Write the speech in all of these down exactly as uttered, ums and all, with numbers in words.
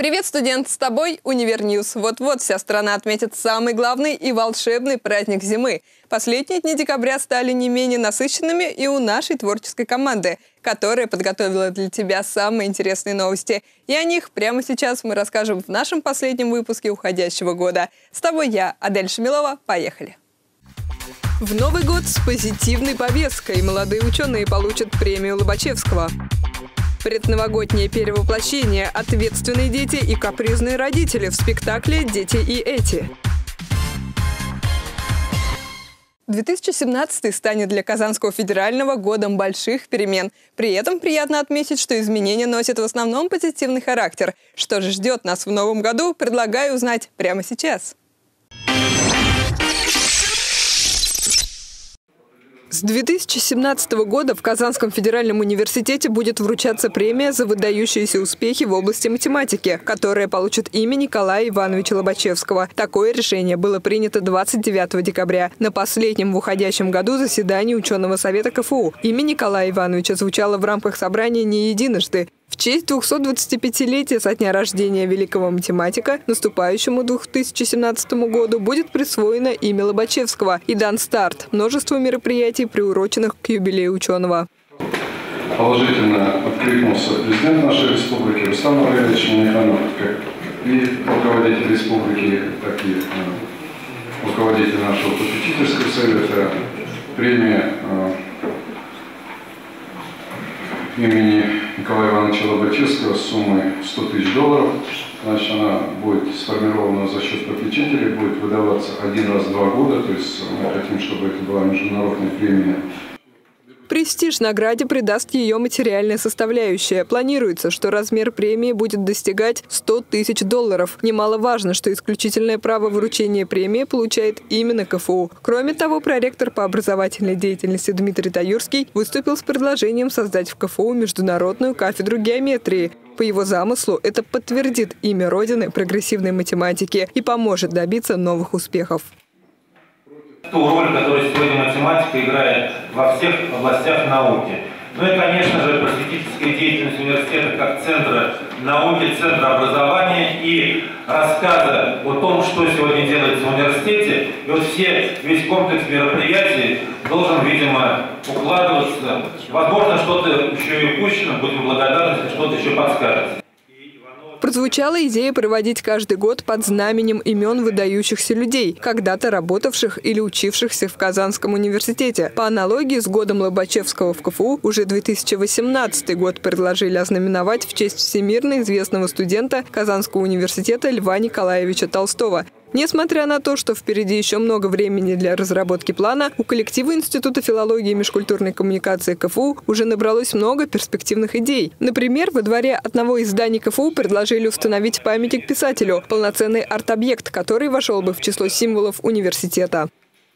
Привет, студент! С тобой Универньюз. Вот-вот вся страна отметит самый главный и волшебный праздник зимы. Последние дни декабря стали не менее насыщенными и у нашей творческой команды, которая подготовила для тебя самые интересные новости. И о них прямо сейчас мы расскажем в нашем последнем выпуске уходящего года. С тобой я, Адель Шамилова. Поехали! В Новый год с позитивной повесткой молодые ученые получат премию Лобачевского. Предновогоднее перевоплощение, ответственные дети и капризные родители в спектакле «Дети и эти». две тысячи семнадцатый станет для Казанского федерального годом больших перемен. При этом приятно отметить, что изменения носят в основном позитивный характер. Что же ждет нас в новом году, предлагаю узнать прямо сейчас. С две тысячи семнадцатого года в Казанском федеральном университете будет вручаться премия за выдающиеся успехи в области математики, которая получит имя Николая Ивановича Лобачевского. Такое решение было принято двадцать девятого декабря. На последнем в уходящем году заседании ученого совета КФУ имя Николая Ивановича звучало в рамках собрания не единожды. В честь двухсотдвадцатипятилетия со дня рождения великого математика наступающему две тысячи семнадцатому году будет присвоено имя Лобачевского и дан старт множеству мероприятий, приуроченных к юбилею ученого. Положительно откликнулся президент нашей республики Рустам Раильевич Минниханов, как и руководитель республики, так и руководитель нашего попечительского совета. Премия имени Николая Ивановича Лобачевского с суммой сто тысяч долларов. Значит, она будет сформирована за счет попечителей, будет выдаваться один раз в два года. То есть мы хотим, чтобы это была международная премия. Престиж награде придаст ее материальная составляющая. Планируется, что размер премии будет достигать сто тысяч долларов. Немаловажно, что исключительное право вручения премии получает именно КФУ. Кроме того, проректор по образовательной деятельности Дмитрий Таюрский выступил с предложением создать в КФУ международную кафедру геометрии. По его замыслу, это подтвердит имя Родины прогрессивной математики и поможет добиться новых успехов. Ту роль, которую сегодня математика играет во всех областях науки. Ну и, конечно же, просветительская деятельность университета как центра науки, центра образования и рассказа о том, что сегодня делается в университете. И вот все, весь комплекс мероприятий должен, видимо, укладываться. Возможно, что-то еще и упущено, будем благодарны, если что-то еще подскажете. Прозвучала идея проводить каждый год под знаменем имен выдающихся людей, когда-то работавших или учившихся в Казанском университете. По аналогии с годом Лобачевского в КФУ уже две тысячи восемнадцатый год предложили ознаменовать в честь всемирно известного студента Казанского университета Льва Николаевича Толстого. Несмотря на то, что впереди еще много времени для разработки плана, у коллектива Института филологии и межкультурной коммуникации КФУ уже набралось много перспективных идей. Например, во дворе одного из зданий КФУ предложили установить памятник писателю, полноценный арт-объект, который вошел бы в число символов университета.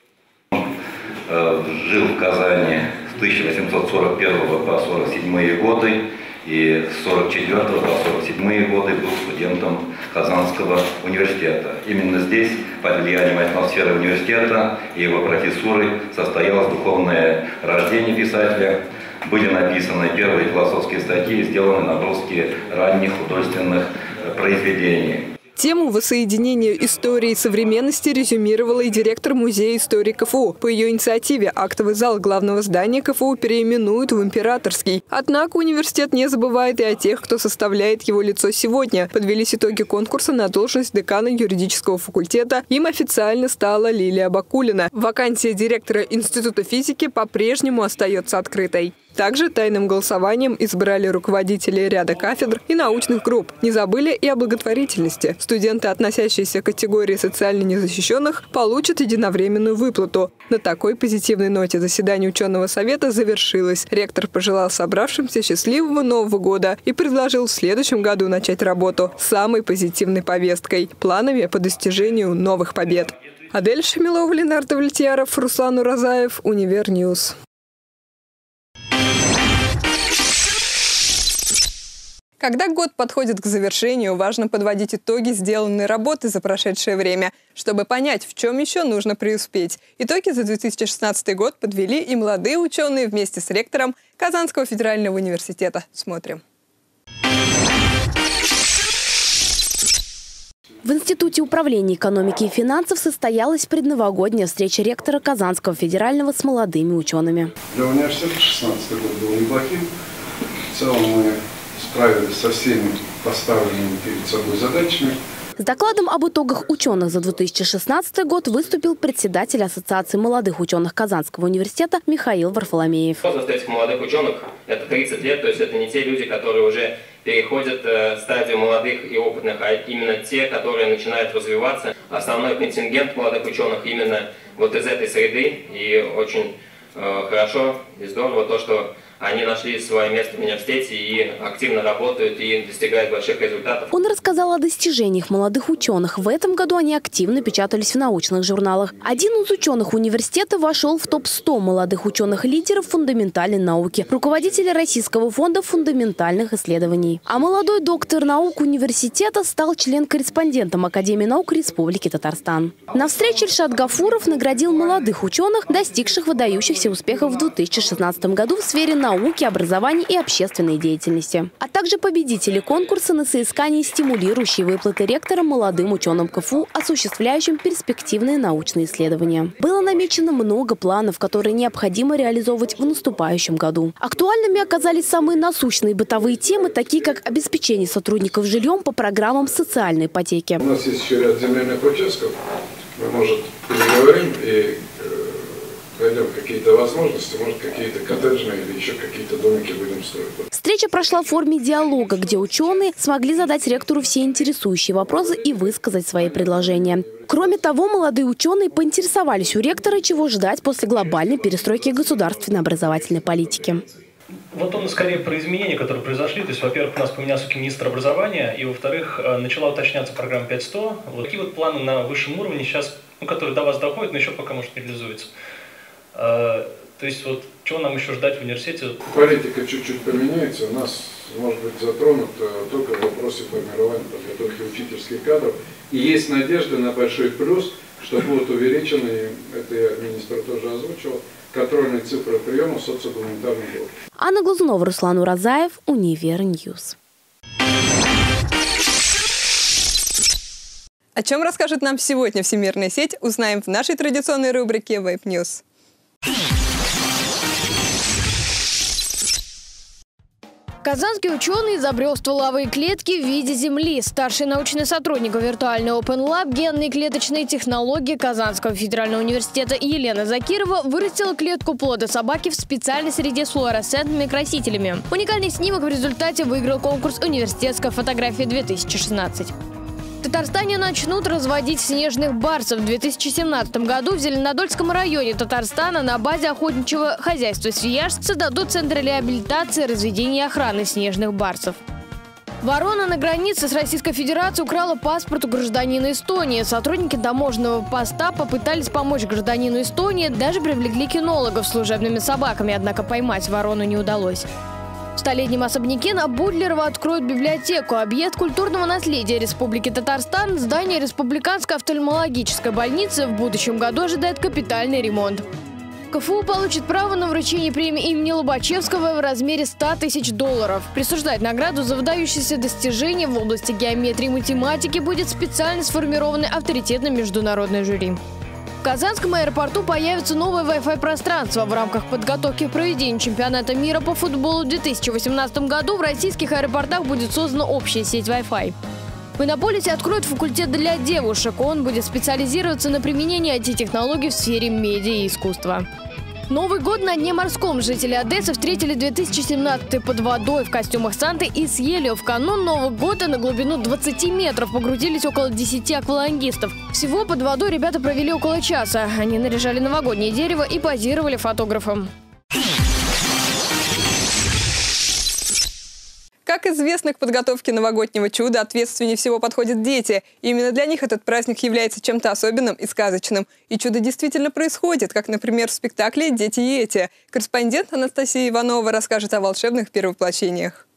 Жил в Казани с тысяча восемьсот сорок первого по сорок седьмые годы. И с сорок четвёртого по сорок седьмые годы был студентом Казанского университета. Именно здесь, под влиянием атмосферы университета и его профессуры, состоялось духовное рождение писателя. Были написаны первые философские статьи и сделаны наброски ранних художественных произведений. Тему воссоединения истории и современности резюмировала и директор Музея истории КФУ. По ее инициативе актовый зал главного здания КФУ переименуют в Императорский. Однако университет не забывает и о тех, кто составляет его лицо сегодня. Подвелись итоги конкурса на должность декана юридического факультета. Им официально стала Лилия Бакулина. Вакансия директора Института физики по-прежнему остается открытой. Также тайным голосованием избрали руководителей ряда кафедр и научных групп. Не забыли и о благотворительности. Студенты, относящиеся к категории социально незащищенных, получат единовременную выплату. На такой позитивной ноте заседание ученого совета завершилось. Ректор пожелал собравшимся счастливого Нового года и предложил в следующем году начать работу с самой позитивной повесткой – планами по достижению новых побед. Адель Шамилова, Ленардо Влетьяров, Руслан Уразаев, Универньюз. Когда год подходит к завершению, важно подводить итоги сделанной работы за прошедшее время, чтобы понять, в чем еще нужно преуспеть. Итоги за две тысячи шестнадцатый год подвели и молодые ученые вместе с ректором Казанского федерального университета. Смотрим. В Институте управления экономики и финансов состоялась предновогодняя встреча ректора Казанского федерального с молодыми учеными. Для университета шестнадцатый год был неплохим. В целом мы справились со всеми поставленными перед собой задачами. С докладом об итогах ученых за две тысячи шестнадцатый год выступил председатель Ассоциации молодых ученых Казанского университета Михаил Варфоломеев. Возраст этих молодых ученых – это тридцать лет, то есть это не те люди, которые уже переходят э, стадию молодых и опытных, а именно те, которые начинают развиваться. Основной контингент молодых ученых именно вот из этой среды, и очень э, хорошо и здорово то, что они нашли свое место в университете и активно работают и достигают больших результатов. Он рассказал о достижениях молодых ученых. В этом году они активно печатались в научных журналах. Один из ученых университета вошел в топ сто молодых ученых-лидеров фундаментальной науки, руководителя Российского фонда фундаментальных исследований. А молодой доктор наук университета стал член-корреспондентом Академии наук Республики Татарстан. На встрече Ильшат Гафуров наградил молодых ученых, достигших выдающихся успехов в две тысячи шестнадцатом году в сфере науки. науки, образования и общественной деятельности, а также победители конкурса на соискание стимулирующей выплаты ректорам молодым ученым КФУ, осуществляющим перспективные научные исследования. Было намечено много планов, которые необходимо реализовывать в наступающем году. Актуальными оказались самые насущные бытовые темы, такие как обеспечение сотрудников жильем по программам социальной ипотеки. У нас есть еще ряд земельных участков, мы, может, переговорим и найдем какие-то возможности, может, какие-то коттеджные или еще какие-то домики будем строить. Встреча прошла в форме диалога, где ученые смогли задать ректору все интересующие вопросы и высказать свои предложения. Кроме того, молодые ученые поинтересовались у ректора, чего ждать после глобальной перестройки государственной образовательной политики. Вот он скорее про изменения, которые произошли. То есть, во-первых, у нас поменялся министр образования, и, во-вторых, начала уточняться программа пять сто. Вот такие вот планы на высшем уровне сейчас, ну, которые до вас доходят, но еще пока, может, не реализуются. То есть, вот, чего нам еще ждать в университете? Политика чуть-чуть поменяется. У нас, может быть, затронут только в вопросе формирования подготовки учительских кадров. И есть надежда на большой плюс, что будут увеличены, это я министр тоже озвучил, контрольные цифры приема социогуманитарных групп. Анна Глазунова, Руслан Уразаев, Универньюз. О чем расскажет нам сегодня всемирная сеть, узнаем в нашей традиционной рубрике Web News. Казанский ученый изобрел стволовые клетки в виде Земли. Старший научный сотрудник виртуальной Open Lab генные клеточные технологии Казанского федерального университета Елена Закирова вырастила клетку плода собаки в специальной среде с флуоресцентными красителями. Уникальный снимок в результате выиграл конкурс «Университетская фотография две тысячи шестнадцать». В Татарстане начнут разводить снежных барсов. В две тысячи семнадцатом году в Зеленодольском районе Татарстана на базе охотничьего хозяйства «Свияж» создадут центр реабилитации, разведения и охраны снежных барсов. Ворона на границе с Российской Федерацией украла паспорт у гражданина Эстонии. Сотрудники таможенного поста попытались помочь гражданину Эстонии, даже привлекли кинологов с служебными собаками, однако поймать ворону не удалось. В столетнем особняке на Бутлерова откроют библиотеку. Объект культурного наследия Республики Татарстан, здание Республиканской офтальмологической больницы в будущем году ожидает капитальный ремонт. КФУ получит право на вручение премии имени Лобачевского в размере ста тысяч долларов. Присуждать награду за выдающиеся достижения в области геометрии и математики будет специально сформированное авторитетное международное жюри. В Казанском аэропорту появится новое Wi-Fi пространство. В рамках подготовки к проведению чемпионата мира по футболу в две тысячи восемнадцатом году в российских аэропортах будет создана общая сеть Wi-Fi. В Иннополисе откроют факультет для девушек. Он будет специализироваться на применении ай ти-технологий в сфере медиа и искусства. Новый год на дне морском. Жители Одессы встретили две тысячи семнадцатый под водой в костюмах Санты и съели. В канун Нового года на глубину двадцати метров погрузились около десяти аквалангистов. Всего под водой ребята провели около часа. Они наряжали новогоднее дерево и позировали фотографам. Как известно, к подготовке новогоднего чуда ответственнее всего подходят дети. И именно для них этот праздник является чем-то особенным и сказочным. И чудо действительно происходит, как, например, в спектакле «Дети и эти». Корреспондент Анастасия Иванова расскажет о волшебных первоплощениях.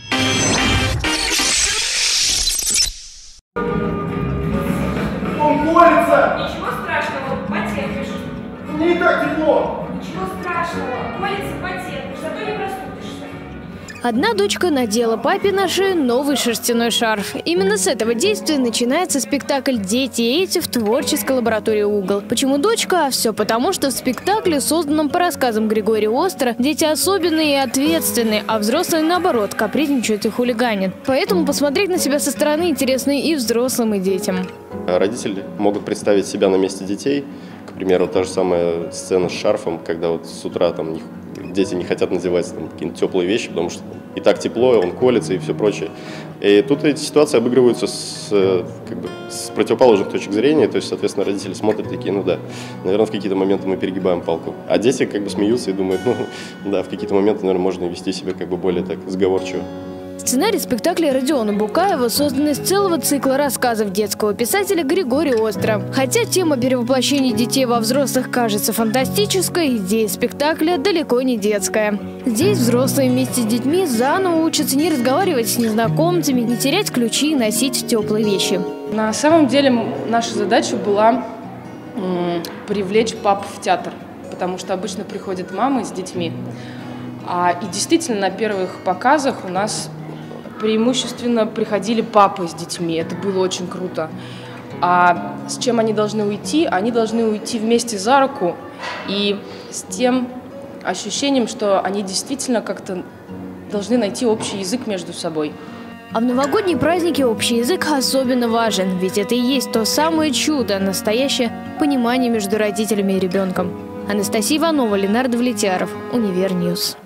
Он колется! Ничего страшного, потерпишь. Мне и так тепло. Ничего страшного, колется, потерпишь, зато не простудишься. Одна дочка надела папе на шею новый шерстяной шарф. Именно с этого действия начинается спектакль «Дети и эти» в творческой лаборатории «Угол». Почему дочка? Все потому, что в спектакле, созданном по рассказам Григория Остера, дети особенные и ответственные, а взрослые, наоборот, капризничают и хулиганят. Поэтому посмотреть на себя со стороны интересно и взрослым, и детям. Родители могут представить себя на месте детей. К примеру, та же самая сцена с шарфом, когда вот с утра там не дети не хотят надевать какие-то теплые вещи, потому что и так тепло, он колется и все прочее. И тут эти ситуации обыгрываются с, как бы, с противоположных точек зрения, то есть, соответственно, родители смотрят такие, ну да, наверное, в какие-то моменты мы перегибаем палку. А дети как бы смеются и думают, ну да, в какие-то моменты, наверное, можно вести себя как бы более так сговорчиво. Сценарий спектакля Родиона Букаева создан из целого цикла рассказов детского писателя Григория Остера. Хотя тема перевоплощения детей во взрослых кажется фантастической, идея спектакля далеко не детская. Здесь взрослые вместе с детьми заново учатся не разговаривать с незнакомцами, не терять ключи и носить теплые вещи. На самом деле наша задача была м, привлечь пап в театр, потому что обычно приходят мамы с детьми. А, и действительно на первых показах у нас преимущественно приходили папы с детьми. Это было очень круто. А с чем они должны уйти? Они должны уйти вместе за руку и с тем ощущением, что они действительно как-то должны найти общий язык между собой. А в новогодние праздники общий язык особенно важен, ведь это и есть то самое чудо, настоящее понимание между родителями и ребенком. Анастасия Иванова, Ленардо Влетьяров, Универньюз.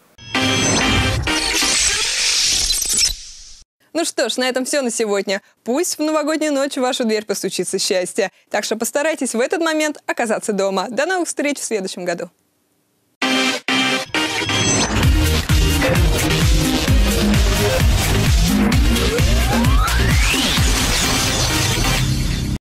Ну что ж, на этом все на сегодня. Пусть в новогоднюю ночь в вашу дверь постучится счастье. Так что постарайтесь в этот момент оказаться дома. До новых встреч в следующем году. We'll be right back.